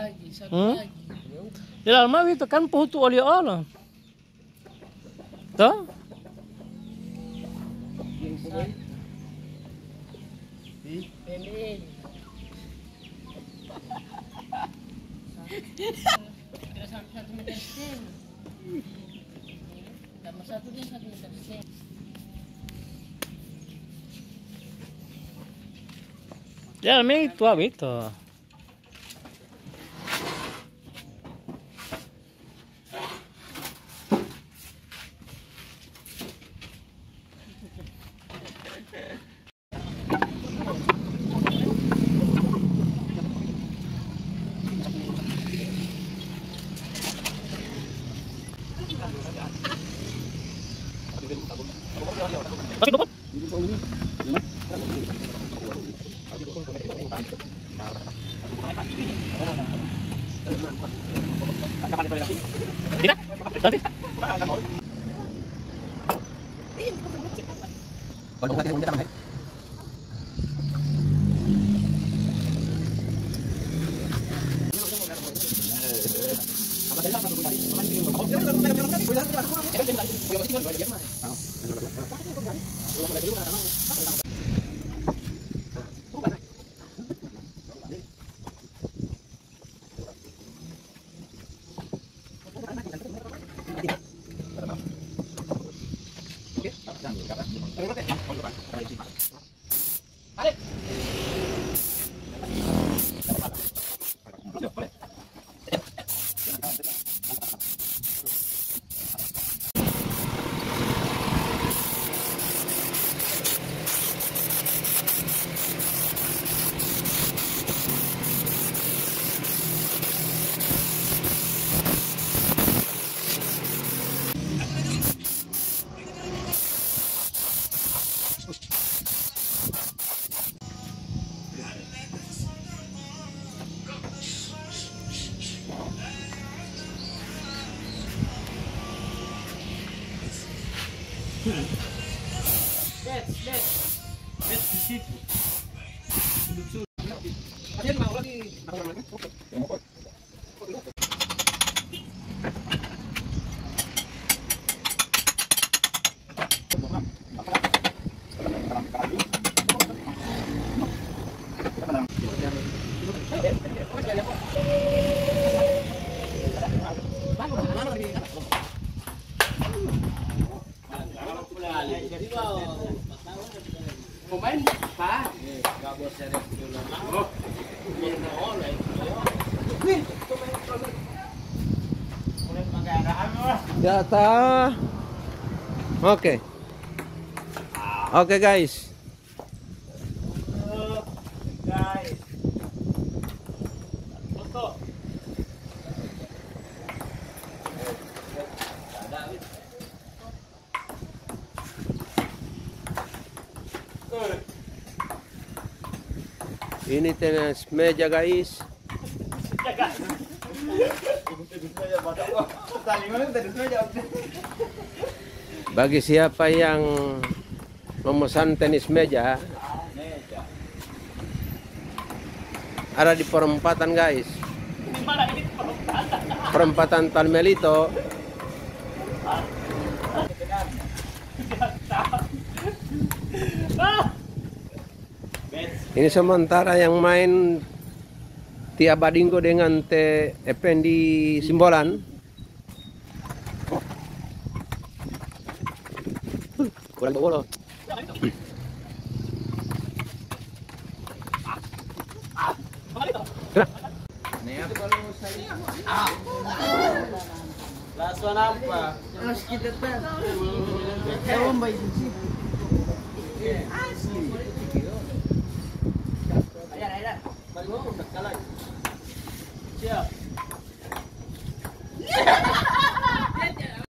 lagi, satu Hmm? lagi. Di dalam itu kan putu oleh Allah. Toh? Pelin. Kira sampai 1,5 meter. Tambah satu dia 1,5 meter. Di dalam itu apa itu? Tidak? Tapi? Pemain pa. Ya ta. Oke. Oke guys. Ini tenis meja guys. Bagi siapa yang memesan tenis meja, ada di perempatan guys. Perempatan Talmelito. Ini sementara yang main Tia Badinggo dengan Teh Effendi Simbolan. Kurang bola. Langsung apa? Harus kita tes. Ewan baik sih.